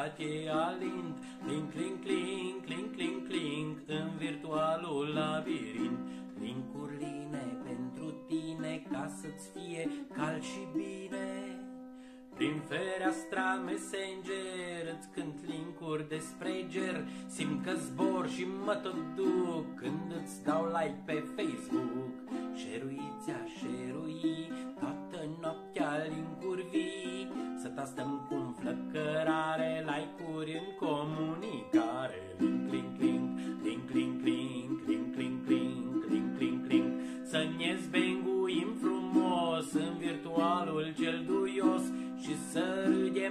sănătate alind. Clink, clink, clink, clink, clink, clink, în virtualul labirint. Linkurile pentru tine, ca să-ți fie cald și bine. Prin fereastra Messenger îți cânt linkuri despre ger. Simt că zbor și mă tot duc când îți dau like pe Facebook. Share-uiți-a, share-ui, toată noaptea linkuri vii. Să tastăm cum flăcărare, like-uri în comunicare. Link, link, link, link, link, link, link, link, link, link, link, link. Să ne zbenguim frumos în virtualul cel duios și să râdem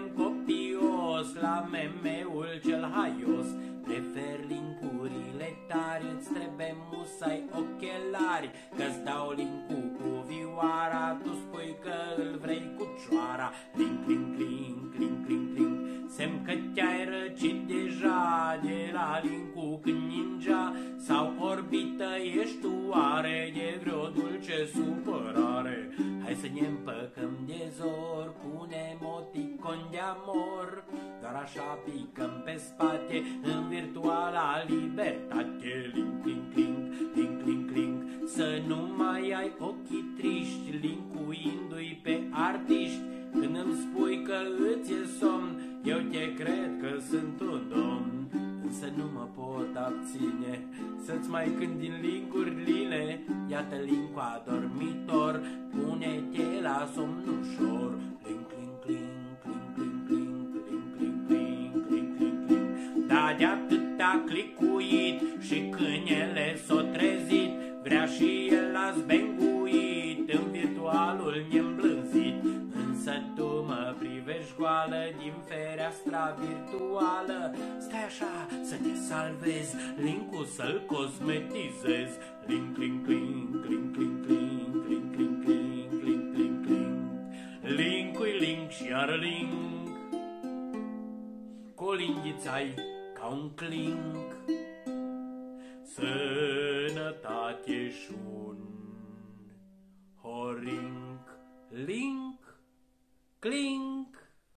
copios la meme-ul cel haios. Prefer linkurile tari, îți trebuie musai ochelari, că-ți dau link-ul cu vioara, tu spui că îl vrei cu cioara. Link, link, link, link, link, link, semn că te-ai răcit deja de la link-ul când ninja sau orbită ești tu oare de vreo dulce supărare. Hai să ne împăcăm de zor cu un emoticon de amor, doar așa picăm pe spate în virtuala libertate. Link, link, link, link, link, link, să nu mai ai ochii triști linkuindu-i pe artiști. Când îmi spui că îți e somn, eu te cred că sunt un domn. Însă nu mă pot abține să-ți mai cânt din linkuri. Iată link-ul adormitor, pune-te la somn ușor. Link, link, link, link, link, link, link, link, link, link, link. Da, de atâta clicuit și câinele s-o trezit, vrea și el la zbenguit în virtualul ne-mblânzit. Însă tu mă privești goală din fereastra virtuală. Stai așa să te salvezi, link-ul să-l cosmetizezi. Link, link, link, link, link, link, link, link, link, link, link, link. Link-ui link și iar link, colinghiți-ai ca un clink. Sănătate și-un horink. Link, clink.